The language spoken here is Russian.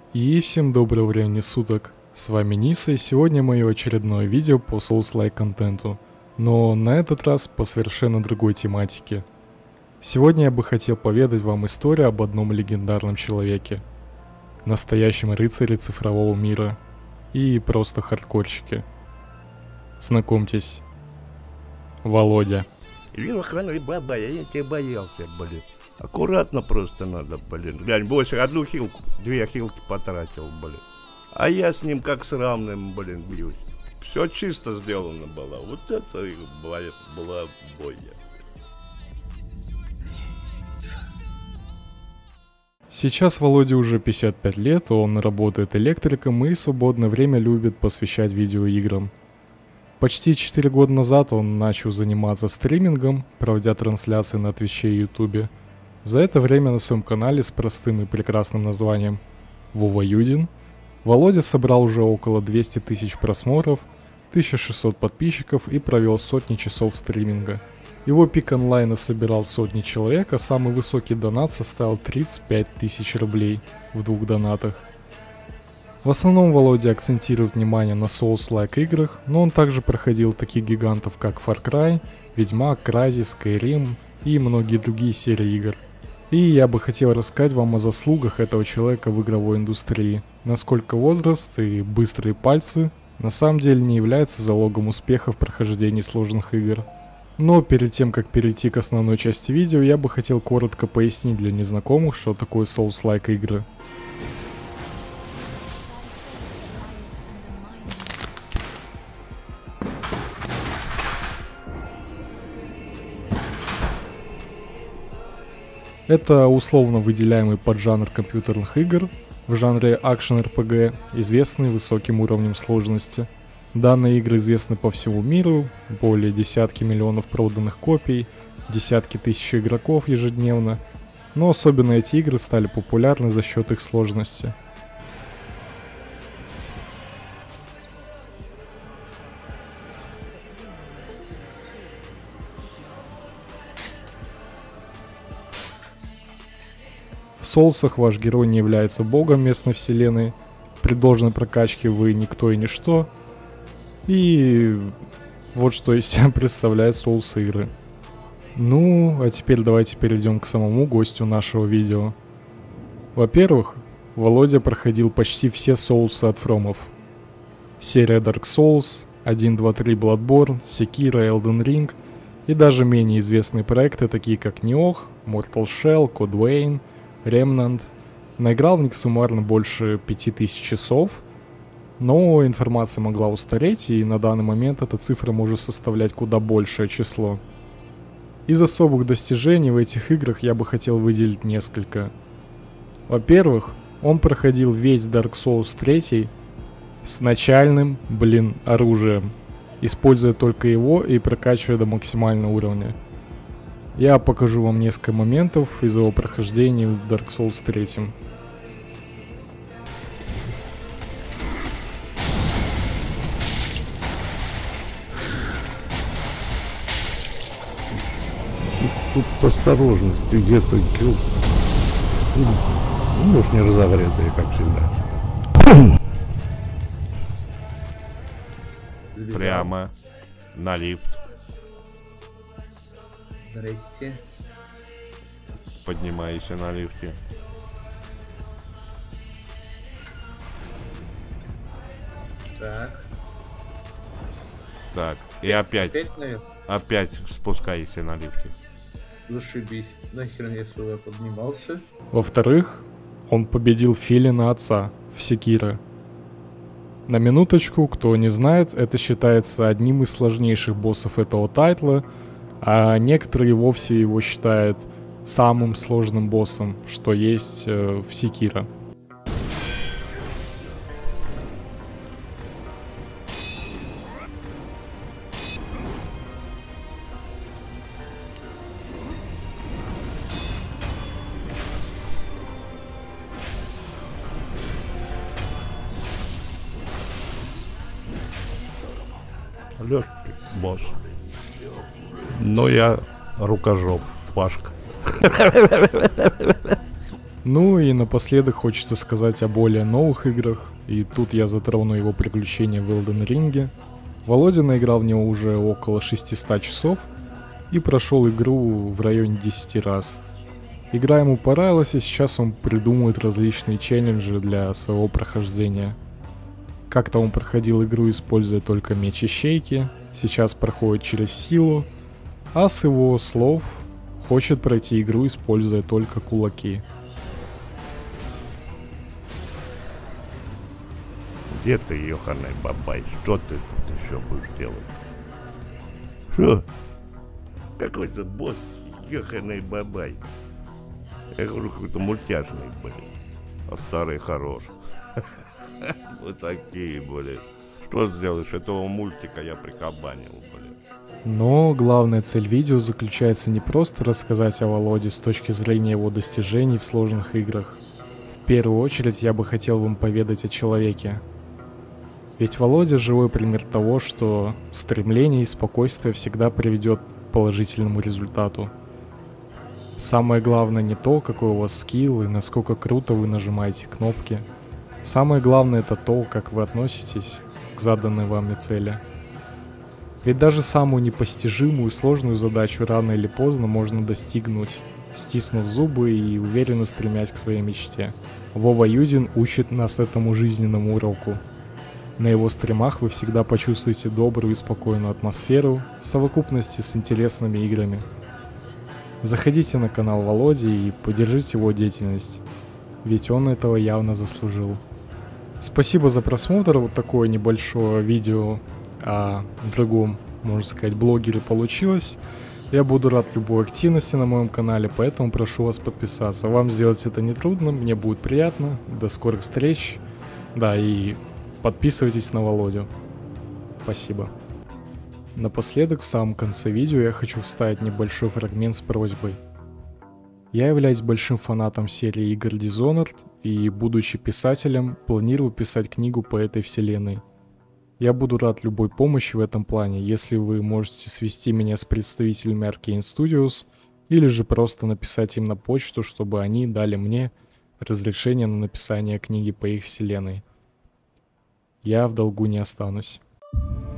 И всем доброго времени суток, с вами Ниса, и сегодня мое очередное видео по Souls-like контенту, но на этот раз по совершенно другой тематике. Сегодня я бы хотел поведать вам историю об одном легендарном человеке, настоящем рыцаре цифрового мира и просто хардкорщике. Знакомьтесь, Володя. Вилоханой баба, я тебя боялся, блин. Аккуратно просто надо, блин. Глянь, больше одну хилку, 2 хилки потратил, блин. А я с ним как с равным, блин, бьюсь. Все чисто сделано было. Вот это и была бойня. Сейчас Володе уже 55 лет, он работает электриком и свободное время любит посвящать видеоиграм. Почти 4 года назад он начал заниматься стримингом, проводя трансляции на Твиче и Ютубе. За это время на своем канале с простым и прекрасным названием Вова Юдин Володя собрал уже около 200 тысяч просмотров, 1600 подписчиков и провел сотни часов стриминга. Его пик онлайна собирал сотни человек, а самый высокий донат составил 35 тысяч рублей в 2 донатах. В основном Володя акцентирует внимание на Souls-like играх, но он также проходил таких гигантов как Far Cry, Ведьмак, Crysis, Skyrim и многие другие серии игр. И я бы хотел рассказать вам о заслугах этого человека в игровой индустрии, насколько возраст и быстрые пальцы на самом деле не являются залогом успеха в прохождении сложных игр. Но перед тем, как перейти к основной части видео, я бы хотел коротко пояснить для незнакомых, что такое Souls-like игры. Это условно выделяемый поджанр компьютерных игр в жанре Action-RPG, известный высоким уровнем сложности. Данные игры известны по всему миру, более десятки миллионов проданных копий, десятки тысяч игроков ежедневно, но особенно эти игры стали популярны за счет их сложности. В Соулсах ваш герой не является богом местной вселенной, при должной прокачке вы никто и ничто. И вот что из себя представляет Souls игры. Ну, а теперь давайте перейдем к самому гостю нашего видео. Во-первых, Володя проходил почти все Соулсы от Фромов. Серия Dark Souls, 1, 2, 3 Bloodborne, Sekiro, Elden Ring и даже менее известные проекты, такие как Nioh, Mortal Shell, Code Vein, Remnant. Наиграл в них суммарно больше 5000 часов, но информация могла устареть, и на данный момент эта цифра может составлять куда большее число. Из особых достижений в этих играх я бы хотел выделить несколько. Во-первых, он проходил весь Dark Souls 3 с начальным, оружием, используя только его и прокачивая до максимального уровня. Я покажу вам несколько моментов из его прохождения в Dark Souls 3. Тут осторожность, где-то килл. Может, не разогретые, как всегда. Прямо на лифт. Здрасте. Поднимайся на лифте. Так. Так, и опять наверх? спускайся на лифте. Зашибись. Нахер я сюда поднимался? Во-вторых, он победил Филина отца в Секиро. На минуточку, кто не знает, это считается одним из сложнейших боссов этого тайтла, а некоторые вовсе его считают самым сложным боссом, что есть в Секиро. Лёгкий босс. Но я рукожоп, Пашка. Ну и напоследок хочется сказать о более новых играх, и тут я затрону его приключения в Elden Ring. Володя наиграл в него уже около 600 часов и прошел игру в районе 10 раз. Игра ему понравилась, и сейчас он придумывает различные челленджи для своего прохождения. Как-то он проходил игру, используя только меч-ищейки, сейчас проходит через силу, а с его слов хочет пройти игру, используя только кулаки. Где ты, ёханый бабай? Что ты тут еще будешь делать? Что? Какой-то босс, ёханый бабай. Я говорю, какой-то мультяшный, блин. А старый хорош. Вот такие, блин. Что сделаешь? Этого мультика я прикабанил, блин. Но главная цель видео заключается не просто рассказать о Володе с точки зрения его достижений в сложных играх. В первую очередь я бы хотел вам поведать о человеке. Ведь Володя живой пример того, что стремление и спокойствие всегда приведет к положительному результату. Самое главное не то, какой у вас скилл и насколько круто вы нажимаете кнопки. Самое главное это то, как вы относитесь к заданной вами цели. Ведь даже самую непостижимую и сложную задачу рано или поздно можно достигнуть, стиснув зубы и уверенно стремясь к своей мечте. Вова Юдин учит нас этому жизненному уроку. На его стримах вы всегда почувствуете добрую и спокойную атмосферу в совокупности с интересными играми. Заходите на канал Володи и поддержите его деятельность, ведь он этого явно заслужил. Спасибо за просмотр, вот такое небольшое видео о другом, можно сказать, блогере получилось. Я буду рад любой активности на моем канале, поэтому прошу вас подписаться. Вам сделать это нетрудно, мне будет приятно. До скорых встреч. Да, и подписывайтесь на Володю. Спасибо. Напоследок, в самом конце видео я хочу вставить небольшой фрагмент с просьбой. Я являюсь большим фанатом серии игр Dishonored и, будучи писателем, планирую писать книгу по этой вселенной. Я буду рад любой помощи в этом плане, если вы можете свести меня с представителями Arkane Studios или же просто написать им на почту, чтобы они дали мне разрешение на написание книги по их вселенной. Я в долгу не останусь.